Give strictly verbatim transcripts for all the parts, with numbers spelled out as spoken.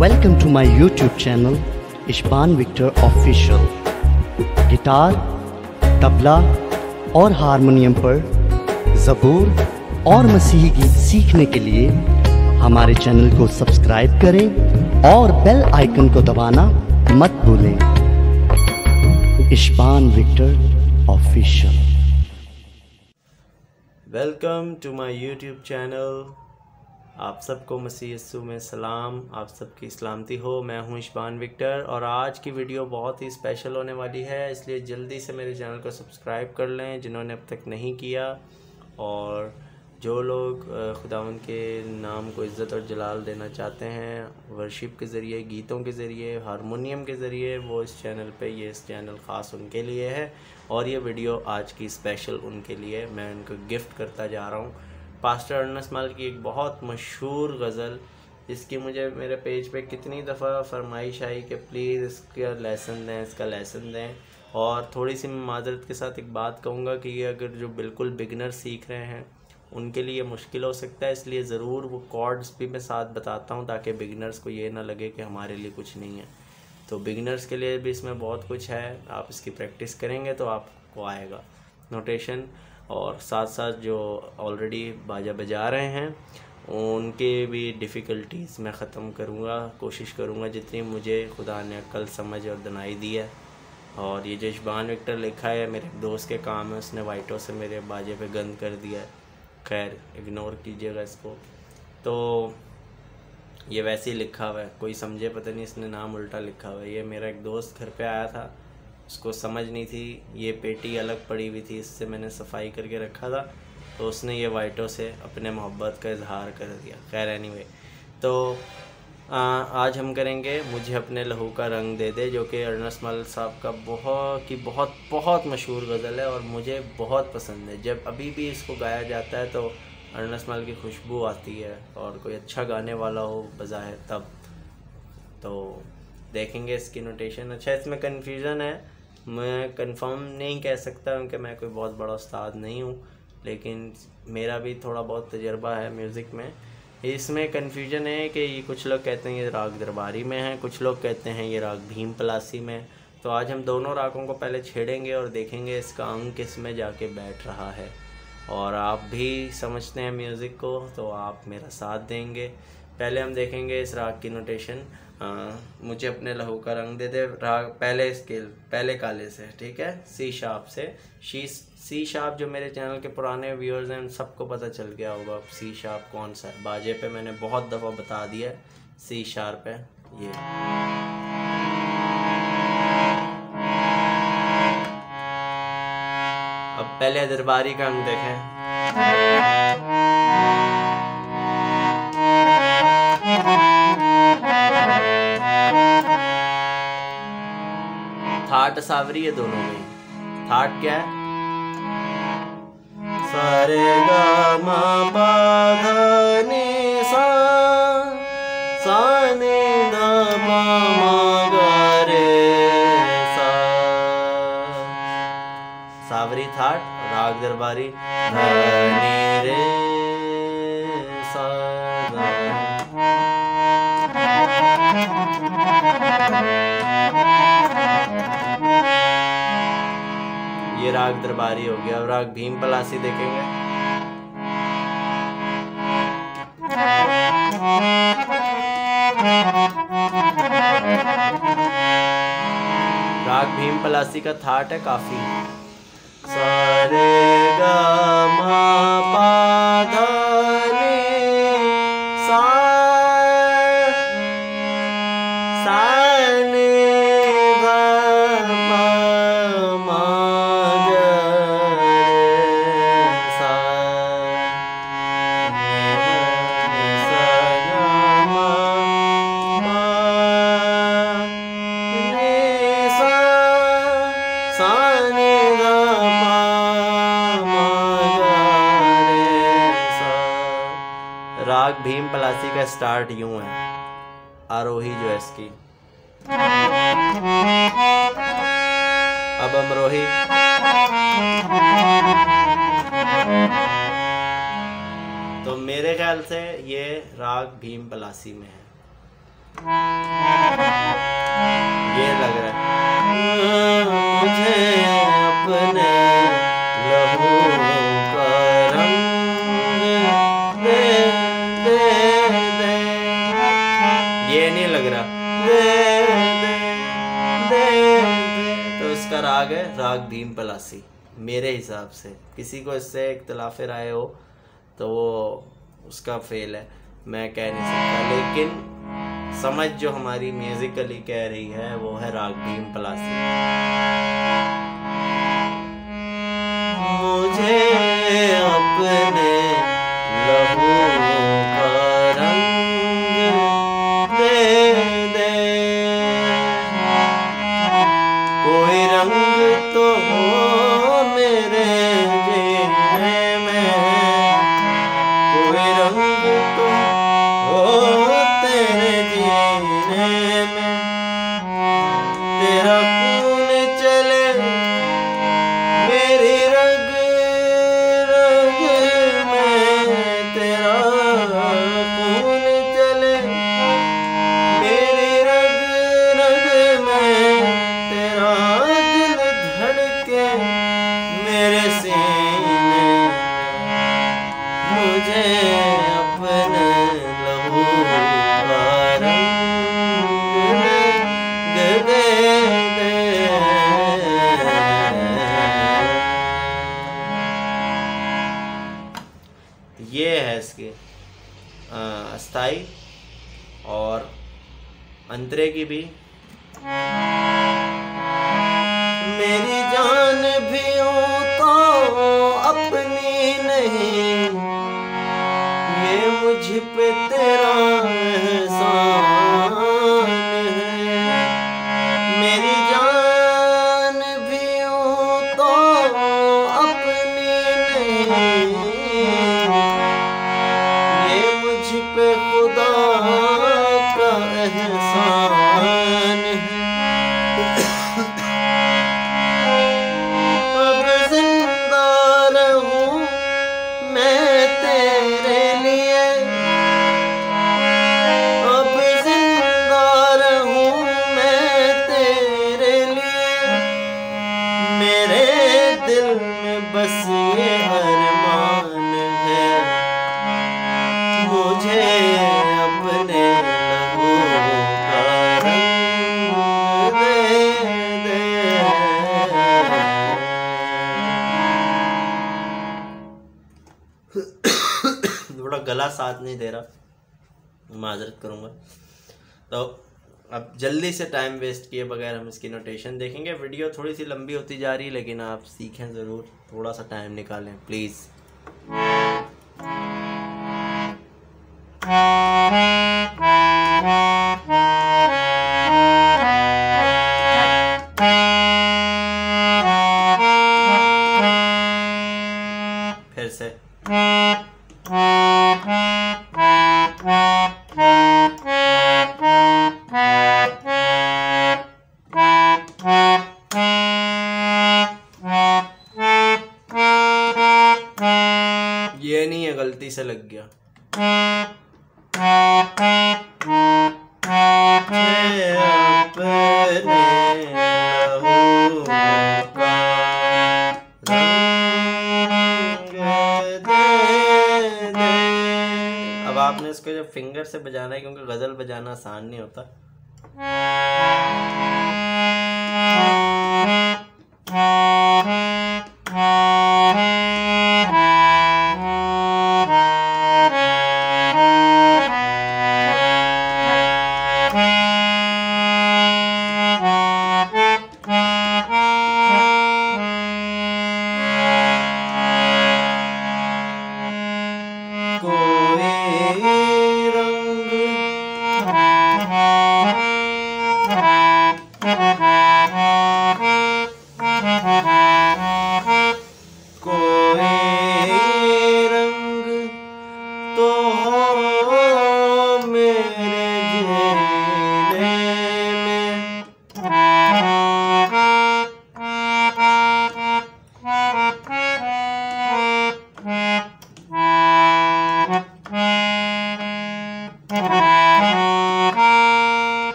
Welcome to my YouTube channel Ishban Victor official. Guitar, tabla और harmonium पर ज़बूर और मसीही गीत सीखने के लिए हमारे चैनल को सब्सक्राइब करें और बेल आइकन को दबाना मत भूलें। Ishban Victor official. Welcome to my YouTube channel. आप सबको मसीह यीशु में सलाम, आप सबकी सलामती हो। मैं हूं इशबान विक्टर और आज की वीडियो बहुत ही स्पेशल होने वाली है, इसलिए जल्दी से मेरे चैनल को सब्सक्राइब कर लें जिन्होंने अब तक नहीं किया। और जो लोग खुदावंद के नाम को इज़्ज़त और जलाल देना चाहते हैं वर्शिप के ज़रिए, गीतों के ज़रिए, हारमोनियम के ज़रिए, वो इस चैनल पे, ये इस चैनल ख़ास उनके लिए है और ये वीडियो आज की स्पेशल उनके लिए मैं उनको गिफ्ट करता जा रहा हूँ। पास्टर अर्नस्ट माल की एक बहुत मशहूर गज़ल, जिसकी मुझे मेरे पेज पे कितनी दफ़ा फरमाइश आई कि प्लीज़ इसका लेसन दें, इसका लेसन दें। और थोड़ी सी मैं माजरत के साथ एक बात कहूँगा कि ये अगर जो बिल्कुल बिगनर सीख रहे हैं उनके लिए मुश्किल हो सकता है, इसलिए ज़रूर वो कॉर्ड्स भी मैं साथ बताता हूँ ताकि बिगनर्स को ये ना लगे कि हमारे लिए कुछ नहीं है। तो बिगनर्स के लिए भी इसमें बहुत कुछ है, आप इसकी प्रैक्टिस करेंगे तो आपको आएगा नोटेशन। और साथ साथ जो ऑलरेडी बाजा बजा रहे हैं उनके भी डिफ़िकल्टीज़ मैं ख़त्म करूँगा, कोशिश करूँगा जितनी मुझे खुदा ने अक्ल, समझ और दनाई दी है। और ये जो इशबान विक्टर लिखा है मेरे दोस्त के काम है, उसने वाइटो से मेरे बाजे पे गंद कर दिया है। खैर इग्नोर कीजिएगा इसको। तो ये वैसे ही लिखा हुआ है, कोई समझे पता नहीं इसने नाम उल्टा लिखा हुआ है। ये मेरा एक दोस्त घर पे आया था, उसको समझ नहीं थी, ये पेटी अलग पड़ी हुई थी, इससे मैंने सफाई करके रखा था, तो उसने ये वाइटो से अपने मोहब्बत का इजहार कर दिया। खैर एनीवे, तो आ, आज हम करेंगे मुझे अपने लहू का रंग दे दे, जो कि अर्नस्ट माल साहब का बहुत की बहुत बहुत मशहूर गज़ल है और मुझे बहुत पसंद है। जब अभी भी इसको गाया जाता है तो अर्नस्ट माल की खुशबू आती है और कोई अच्छा गाने वाला हो बज़ाहिर तब। तो देखेंगे इसकी नोटेशन। अच्छा, इसमें कन्फ्यूज़न है, मैं कंफर्म नहीं कह सकता क्योंकि मैं कोई बहुत बड़ा उस्ताद नहीं हूँ, लेकिन मेरा भी थोड़ा बहुत तजर्बा है म्यूज़िक में। इसमें कन्फ्यूजन है कि ये कुछ लोग कहते हैं ये राग दरबारी में है, कुछ लोग कहते हैं ये राग भीम पलासी में। तो आज हम दोनों रागों को पहले छेड़ेंगे और देखेंगे इसका अंग किस में जाके बैठ रहा है। और आप भी समझते हैं म्यूज़िक को तो आप मेरा साथ देंगे। पहले हम देखेंगे इस राग की नोटेशन। आ, मुझे अपने लहू का रंग दे दे, राग पहले स्केल, पहले काले से, ठीक है, सी शार्प से। शी सी शार्प जो मेरे चैनल के पुराने व्यूअर्स हैं उन सबको पता चल गया होगा अब सी शार्प कौन सा है। बाजे पे मैंने बहुत दफ़ा बता दिया है, सी शार्प है ये। अब पहले दरबारी का अंग देखें। थाट सावरी है दोनों में। थाट क्या है? सारे गा मा पा धा नी सा, सा नी धा पा मा गा रे सा। सावरी थाट, राग दरबारी धा नी रे सा धा। ये राग दरबारी हो गया। अब राग भीम पलासी देखेंगे। राग भीम पलासी का थाट है काफी। सारे गा मा पा धा नी सा, सा नी धा पा मा गा रे सा, सा गा मा पा नी सा, सा नी धा पा मा गा रे सा। राग भीम पलासी का स्टार्ट यूं है, आरोही जो है इसकी। अब अमरोही। तो मेरे ख्याल से ये राग भीम पलासी में है। ये लग रहा है मुझे अपने लहू का रंग दे दे दे, ये नहीं लग रहा दे दे दे दे। तो इसका राग है राग भीम पलासी मेरे हिसाब से। किसी को इससे इख्तिलाफ राय हो तो वो उसका फेल है, मैं कह नहीं सकता, लेकिन समझ जो हमारी म्यूजिकली कह रही है वो है राग भीम पलासी। मुझे अपने लहू का रंग दे दे, कोई रंग तो हो मेरे जीने में, कोई रंग तो हो तेरे जीने में, तेरा खून चले मेरी रग रग में, तेरा खून चले मेरी रग रग में, तेरा दिल धड़के मेरे सीने, मुझे अपने लहू का रंग दे दे दे। ये है इसके अस्थाई और अंतरे की भी। मेरी जान भी हो तो अपनी नहीं, ये मुझ पे तेरा एहसान है। मेरी जान भी हो तो अपनी नहीं, ये मुझ पे खुदा का एहसान है। अब जिंदा रहूं मैं तेरे लिए, अब जिंदा रहूं मैं तेरे लिए, मेरे दिल में बस ये अरमान है, मुझे अपने लहू का रंग दे दे। थोड़ा गला साथ नहीं दे रहा, माजरत करूँगा। तो अब जल्दी से टाइम वेस्ट किए बगैर हम इसकी नोटेशन देखेंगे। वीडियो थोड़ी सी लंबी होती जा रही है, लेकिन आप सीखें ज़रूर, थोड़ा सा टाइम निकालें प्लीज़। फिर से ये नहीं है, गलती से लग गया। अब आपने इसको जब फिंगर से बजाना है, क्योंकि गजल बजाना आसान नहीं होता। कोई रंग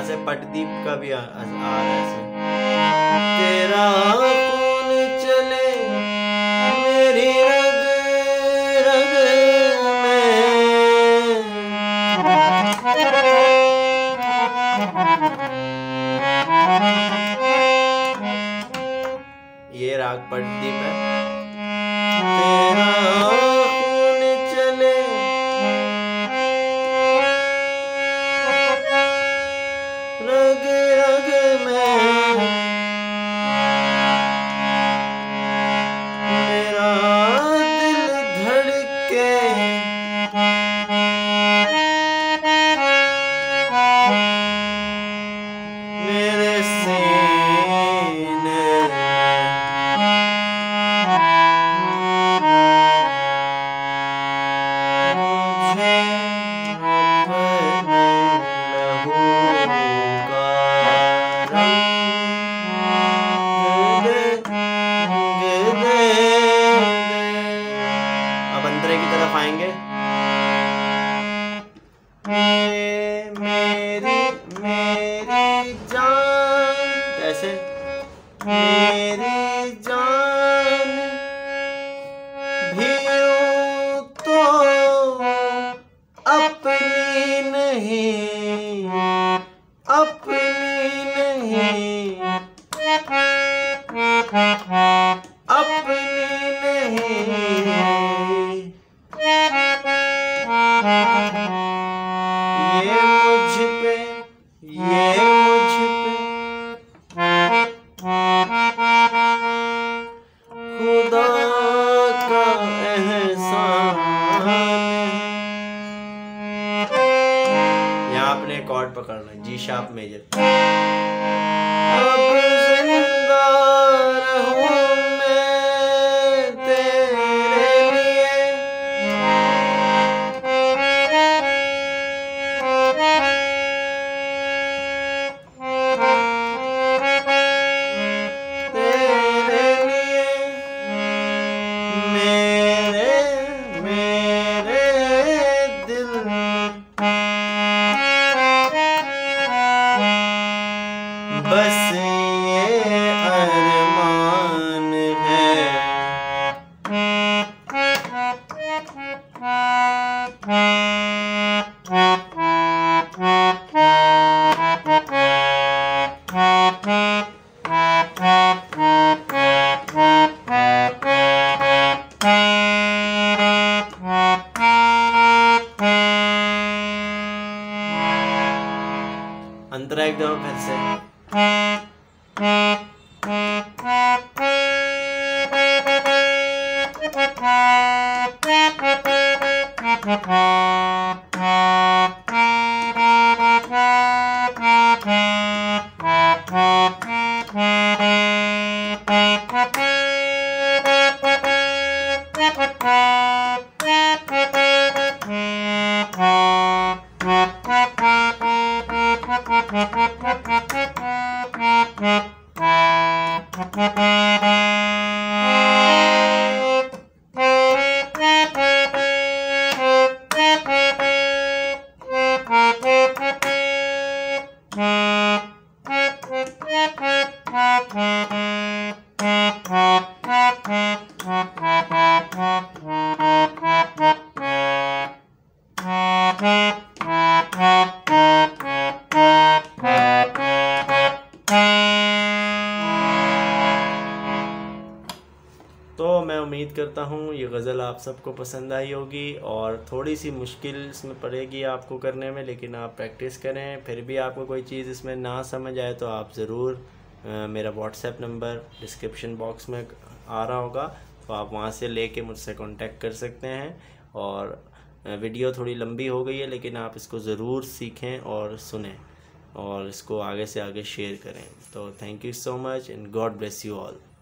से पटदीप का भी आ, आ रहा है इसमें। तेरा खून चले मेरी रग रग में, ये राग पटदीप है। तेरा खून चले रग रग में, मेरा दिल धड़के मेरे सीने की तरफ आएंगे। मेरी मेरी जान, कैसे? मेरी जान भी तो अपनी नहीं, अपनी नहीं, अपनी नहीं, ये मुझ पे, ये मुझ पे खुदा का एहसान है। यहाँ आपने कॉर्ड पकड़ना, जी शार्प मेजर। अब जिंदा रहूं मैं तेरे लिए, तेरे लिए, मेरे मेरे दिल बस ये अरमान है। अंतरा एक दफा फिर से। तो मैं उम्मीद करता हूँ ये गज़ल आप सबको पसंद आई होगी, और थोड़ी सी मुश्किल इसमें पड़ेगी आपको करने में, लेकिन आप प्रैक्टिस करें। फिर भी आपको कोई चीज़ इसमें ना समझ आए तो आप ज़रूर, मेरा व्हाट्सएप नंबर डिस्क्रिप्शन बॉक्स में आ रहा होगा, तो आप वहाँ से लेके मुझसे कांटेक्ट कर सकते हैं। और वीडियो थोड़ी लंबी हो गई है, लेकिन आप इसको ज़रूर सीखें और सुनें, और इसको आगे से आगे शेयर करें। तो thank you so much and God bless you all.